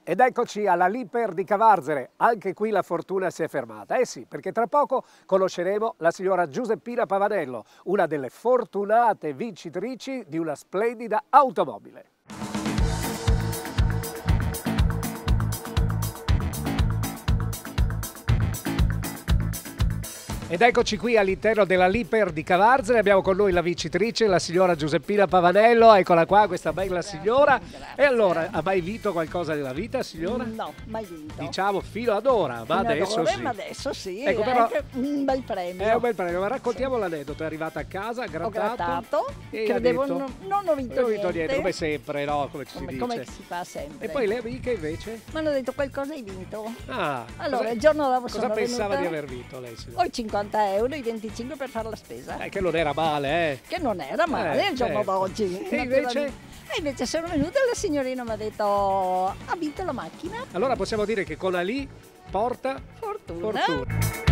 Ed eccoci alla Liper di Cavarzere, anche qui la fortuna si è fermata. Eh sì, perché tra poco conosceremo la signora Giuseppina Pavanello, una delle fortunate vincitrici di una splendida automobile. Ed eccoci qui all'interno della Liper di Cavarzere, abbiamo con noi la vincitrice, la signora Giuseppina Pavanello, eccola qua, questa bella signora. E allora, ha mai vinto qualcosa nella vita, signora? No, mai vinto. Diciamo fino ad ora, ma adesso sì. Ma adesso sì, Ecco, è però, anche un bel premio. È un bel premio, ma raccontiamo l'aneddoto, è arrivata a casa, Ho grattato, e credevo ha detto, non ho vinto niente. come sempre, no? Come si dice. Come si fa sempre. E poi le amiche invece? Mi hanno detto qualcosa hai vinto. Ah, Allora, il giorno dopo cosa sono pensava venuta, di aver vinto lei, signora? ho i 50 euro, i 25 per fare la spesa. Che non era male, Che non era male il giorno d'oggi. E invece? E invece sono venuta e la signorina mi ha detto ha vinto la macchina. Allora possiamo dire che con Ali porta Fortuna. fortuna.